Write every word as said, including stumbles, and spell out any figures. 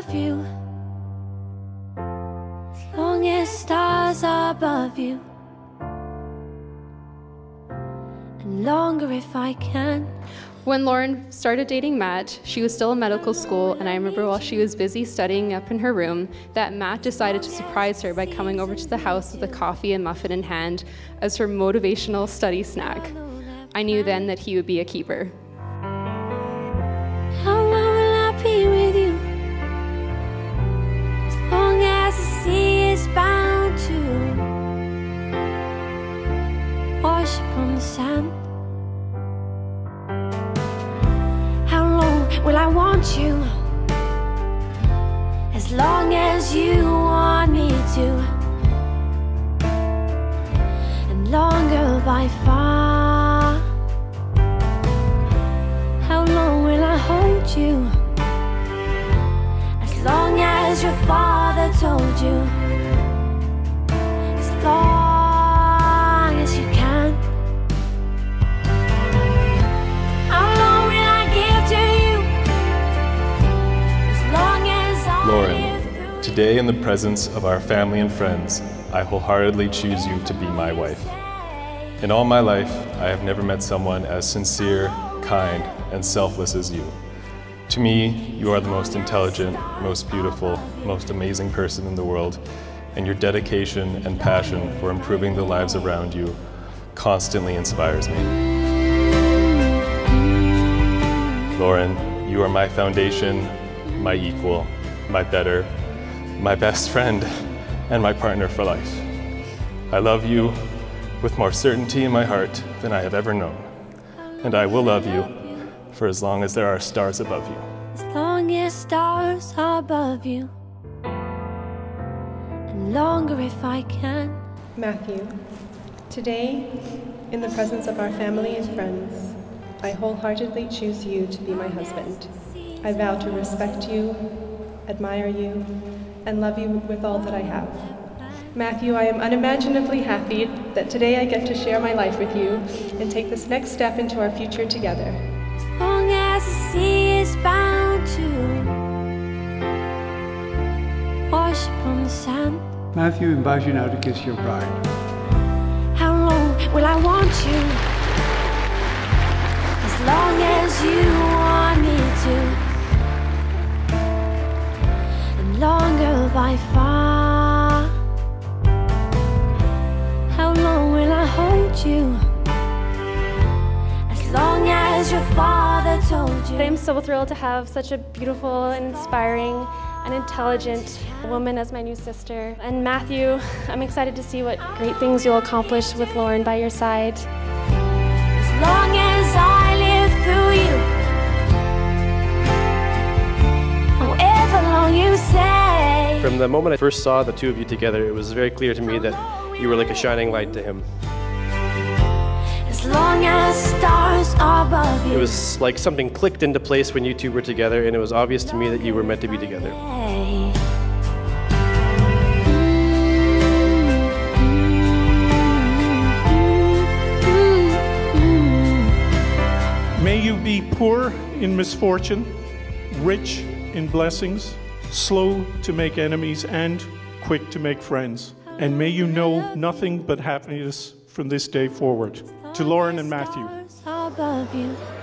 love you as long as stars are above you, and longer if I can. When Lauren started dating Matt, she was still in medical school, and I remember while she was busy studying up in her room, that Matt decided to surprise her by coming over to the house with a coffee and muffin in hand as her motivational study snack. I knew then that he would be a keeper. How long will I be with you? As long as the sea is bound to wash upon the sand. Will I want you as long as you want me to, and longer by far? How long will I hold you as long as your father told you, as long as you can? Lauren, today in the presence of our family and friends, I wholeheartedly choose you to be my wife. In all my life, I have never met someone as sincere, kind, and selfless as you. To me, you are the most intelligent, most beautiful, most amazing person in the world, and your dedication and passion for improving the lives around you constantly inspires me. Lauren, you are my foundation, my equal, my better, my best friend, and my partner for life. I love you with more certainty in my heart than I have ever known. And I will love you for as long as there are stars above you. As long as stars are above you, and longer if I can. Matthew, today, in the presence of our family and friends, I wholeheartedly choose you to be my husband. I vow to respect you, admire you, and love you with all that I have. Matthew, I am unimaginably happy that today I get to share my life with you and take this next step into our future together. As long as the sea is bound to wash upon the sand. Matthew invites you now to kiss your bride. How long will I want you? As long as you want me to, longer by far. How long will I hold you? As long as your father told you. I'm so thrilled to have such a beautiful and inspiring and intelligent woman as my new sister. And Matthew, I'm excited to see what great things you'll accomplish with Lauren by your side. As long as I live through you, however long you say. From the moment I first saw the two of you together, it was very clear to me that you were like a shining light to him. As long as stars are above you. It was like something clicked into place when you two were together, and it was obvious to me that you were meant to be together. May you be poor in misfortune, rich in blessings, slow to make enemies, and quick to make friends. And may you know nothing but happiness from this day forward. To Lauren and Matthew. Above you.